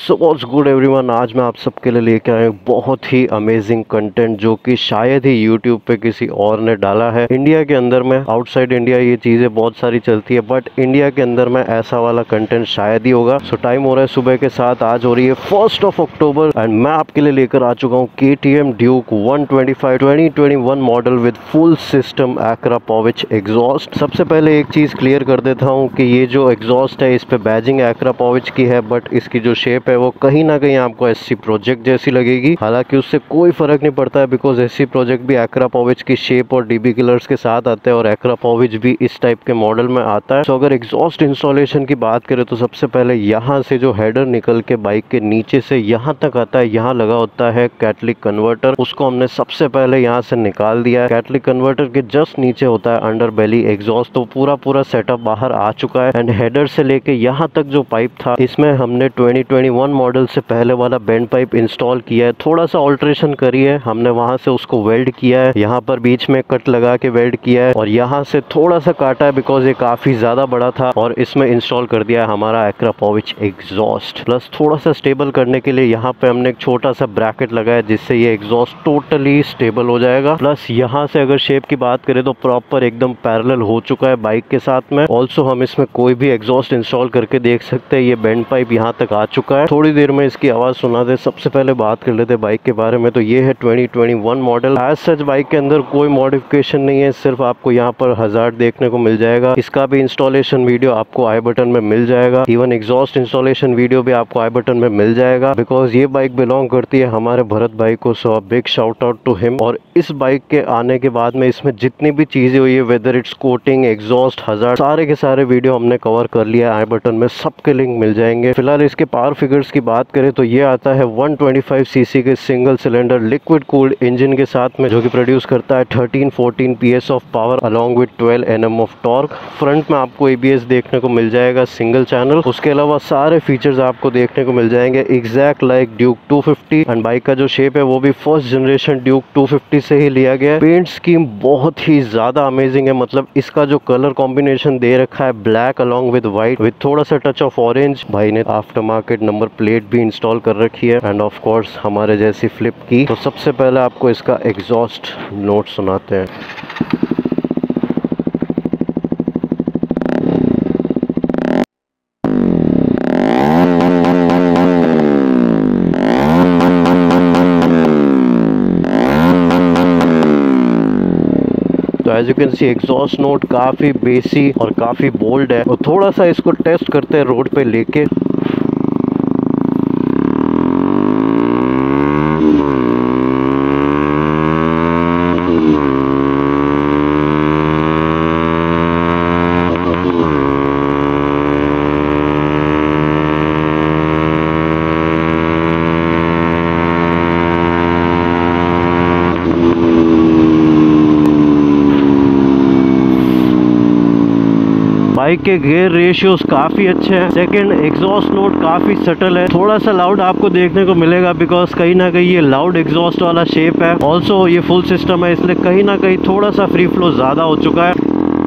So what's good everyone. आज मैं आप सबके लिए लेके आया हूँ बहुत ही अमेजिंग कंटेंट जो कि शायद ही यूट्यूब पे किसी और ने डाला है। इंडिया के अंदर में, आउटसाइड इंडिया ये चीज़ें बहुत सारी चलती है, बट इंडिया के अंदर में ऐसा वाला कंटेंट शायद ही होगा। सो टाइम हो रहा है सुबह के 7, आज हो रही है 1 अक्टूबर एंड मैं आपके लिए लेकर आ चुका हूँ KTM Duke 125 2021 model with full system Akrapovic exhaust. सबसे पहले एक चीज़ क्लियर कर देता हूँ कि ये जो एग्जॉस्ट है इस पे बैजिंग Akrapovic की है, बट इसकी जो शेप है वो कहीं ना कहीं आपको SC प्रोजेक्ट जैसी लगेगी। हालांकि उससे कोई फर्क नहीं पड़ता है बिकॉज SC प्रोजेक्ट भी Akrapovic की शेप और DB कलर्स के साथ आता है और Akrapovic भी इस टाइप के मॉडल में आता है। तो अगर एग्जॉस्ट इंस्टॉलेशन की बात करें तो सबसे पहले यहाँ से जो हेडर निकल के बाइक के नीचे से यहाँ तक आता है, यहाँ लगा होता है कैटलिक कन्वर्टर। उसको हमने सबसे पहले यहाँ से निकाल दिया है। कैटलिक कन्वर्टर के जस्ट नीचे होता है अंडर बेली एग्जॉस्ट। तो पूरा सेटअप बाहर आ चुका है एंड हेडर से लेके यहाँ तक जो पाइप था इसमें हमने 2021 मॉडल से पहले वाला बेंड पाइप इंस्टॉल किया है। थोड़ा सा ऑल्ट्रेशन करी है हमने, वहां से उसको वेल्ड किया है, यहाँ पर बीच में कट लगा के वेल्ड किया है और यहाँ से थोड़ा सा काटा है बिकॉज ये काफी ज्यादा बड़ा था और इसमें इंस्टॉल कर दिया है हमारा Akrapovic एग्जॉस्ट। प्लस थोड़ा सा स्टेबल करने के लिए यहाँ पे हमने एक छोटा सा ब्रैकेट लगाया जिससे ये एग्जॉस्ट टोटली स्टेबल हो जाएगा। प्लस यहाँ से अगर शेप की बात करें तो प्रॉपर एकदम पैरेलल हो चुका है बाइक के साथ में। ऑल्सो हम इसमें कोई भी एग्जॉस्ट इंस्टॉल करके देख सकते हैं। ये बेंड पाइप यहाँ तक आ चुका है। थोड़ी देर में इसकी आवाज सुना दे। सबसे पहले बात कर लेते हैं बाइक के बारे में। तो ये है 2021 मॉडल। एज सच बाइक के अंदर कोई मॉडिफिकेशन नहीं है, सिर्फ आपको यहाँ पर हजार्ड देखने को मिल जाएगा। इसका भी इंस्टॉलेशन वीडियो आपको आई बटन में मिल जाएगा। इवन एग्जॉस्ट इंस्टॉलेशन वीडियो भी आपको आई बटन में मिल जाएगा बिकॉज ये बाइक बिलोंग करती है हमारे भरत भाई को। So big shout out to him. और इस बाइक के आने के बाद में इसमें जितनी भी चीजें हुई है, whether it's coating, exhaust, hazard, सारे के सारे वीडियो हमने कवर कर लिया। आई बटन में सबके लिंक मिल जाएंगे। फिलहाल इसके पावर फिगर्स की बात करें तो ये आता है 125 सीसी के single cylinder liquid cooled engine के साथ में, जो कि प्रोड्यूस करता है 13-14 PS of power along with 12 Nm of torque. Front में आपको ABS देखने को मिल जाएगा सिंगल चैनल। उसके अलावा सारे फीचर्स आपको देखने को मिल जाएंगे exact like Duke 250 and bike का जो शेप है वो भी फर्स्ट जनरेशन ड्यूक 250 से ही लिया गया है। पेंट स्कीम बहुत ही ज्यादा अमेजिंग है। मतलब इसका जो कलर कॉम्बिनेशन दे रखा है black along with white with थोड़ा सा टच ऑफ ऑरेंज। भाई ने आफ्टर मार्केट नंबर प्लेट भी इंस्टॉल कर रखी है एंड ऑफ कोर्स हमारे जैसी फ्लिप की। तो सबसे पहले आपको इसका एग्जॉस्ट नोट सुनाते हैं। तो as you can see exhaust note काफी बेसी और काफी बोल्ड है। और थोड़ा सा इसको टेस्ट करते हैं रोड पे लेके। बाइक के गियर रेशियोज काफी अच्छे हैं। सेकंड, एग्जॉस्ट नोट काफी सटल है। थोड़ा सा लाउड आपको देखने को मिलेगा बिकॉज कहीं ना कहीं ये लाउड एग्जॉस्ट वाला शेप है। ऑल्सो ये फुल सिस्टम है इसलिए कहीं ना कहीं थोड़ा सा फ्री फ्लो ज्यादा हो चुका है।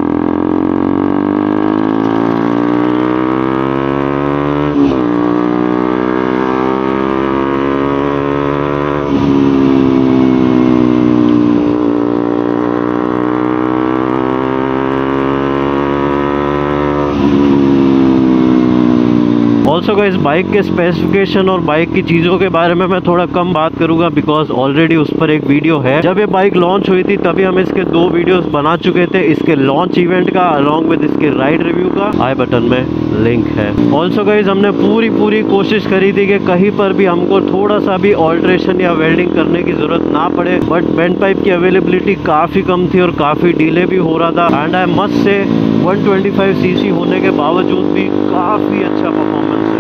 ऑल्सो गाइस बाइक के स्पेसिफिकेशन और बाइक की चीज़ों के बारे में मैं थोड़ा कम बात करूंगा बिकॉज ऑलरेडी उस पर एक वीडियो है। जब ये बाइक लॉन्च हुई थी तभी हम इसके 2 वीडियोस बना चुके थे, इसके लॉन्च इवेंट का अलॉन्ग विद इसके राइड रिव्यू का। आई बटन में लिंक है। ऑल्सो गाइस हमने पूरी कोशिश करी थी कि कहीं पर भी हमको थोड़ा सा भी ऑल्ट्रेशन या वेल्डिंग करने की जरूरत ना पड़े, बट बेंड पाइप की अवेलेबिलिटी काफ़ी कम थी और काफ़ी डिले भी हो रहा था। And I must say 125 CC होने के बावजूद भी काफ़ी अच्छा परफॉर्मेंस है।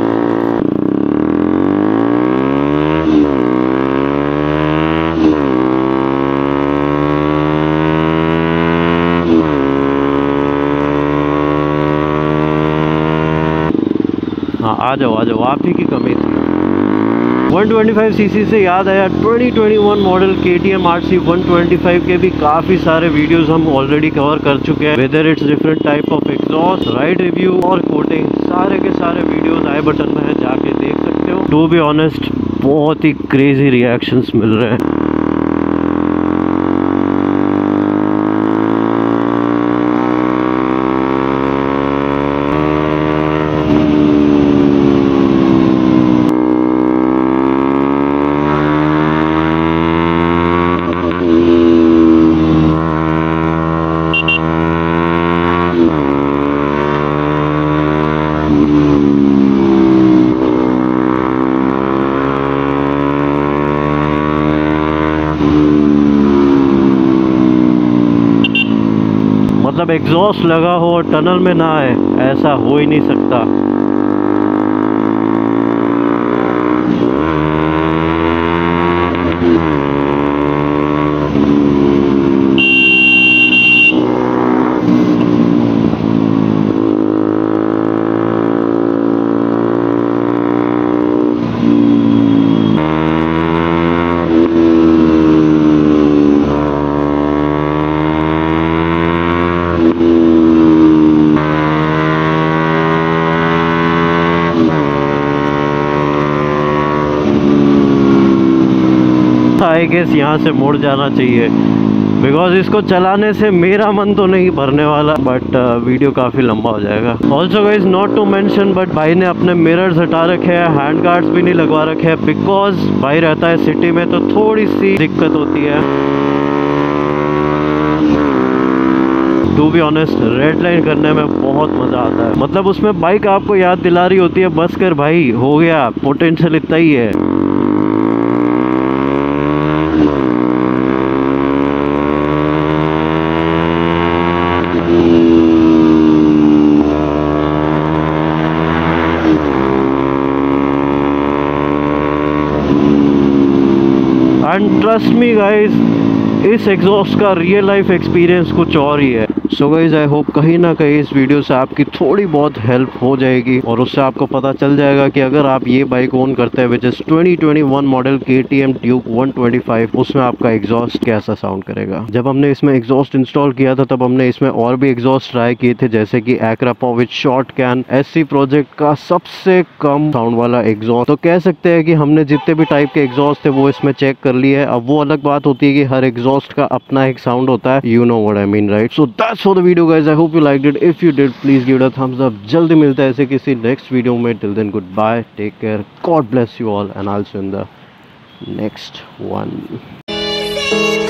हाँ आ जाओ आप ही की कमी थी। 125 सीसी से याद आया 2021 मॉडल KTM RC 125 के भी काफ़ी सारे वीडियोस हम ऑलरेडी कवर कर चुके हैं। Whether it's different type of exhaust, ride review और कोटिंग, सारे के सारे वीडियोस आई बटन में है, जाके देख सकते हैं। टू बी ऑनेस्ट बहुत ही क्रेजी रिएक्शंस मिल रहे हैं। मतलब एग्जॉस्ट लगा हो और टनल में ना आए, ऐसा हो ही नहीं सकता। आई गेस यहाँ से मुड़ जाना चाहिए, बिकॉज इसको चलाने से मेरा मन तो नहीं भरने वाला, बट वीडियो काफ़ी लंबा हो जाएगा। Also guys not to mention, but भाई ने अपने मिरर्स हटा रखे हैं, हैंड गार्ड्स भी नहीं लगवा रखे हैं, बिकॉज भाई रहता है सिटी में तो थोड़ी सी दिक्कत होती है। To be honest red line करने में बहुत मज़ा आता है। मतलब उसमें बाइक आपको याद दिला रही होती है, बस कर भाई, हो गया, पोटेंशियल इतना ही है। एंड ट्रस्ट मी गाइज, इस एग्जॉस्ट का रियल लाइफ एक्सपीरियंस कुछ और ही है। सो गाइज आई होप कहीं ना कहीं इस वीडियो से आपकी थोड़ी बहुत हेल्प हो जाएगी और उससे आपको पता चल जाएगा कि अगर आप ये बाइक ओन करते हैं which is 2021 model KTM Duke 125, उसमें आपका एग्जॉस्ट कैसा साउंड करेगा। जब हमने इसमें एग्जॉस्ट इंस्टॉल किया था तब हमने इसमें और भी एग्जॉस्ट ट्राई किए थे, जैसे कि Akrapow with short can, SC project का सबसे कम साउंड वाला एग्जॉस्ट। तो कह सकते हैं कि हमने जितने भी टाइप के एग्जॉस्ट थे वो इसमें चेक कर लिए है। अब वो अलग बात होती है कि हर एग्जॉस्ट का अपना एक साउंड होता है, you know what I mean right. So that's for the video guys, I hope you liked it. If you did please give it a thumbs up. जल्दी मिलता है ऐसे किसी नेक्स्ट वीडियो में। Till then goodbye, take care, God bless you all and I will see you in the next one.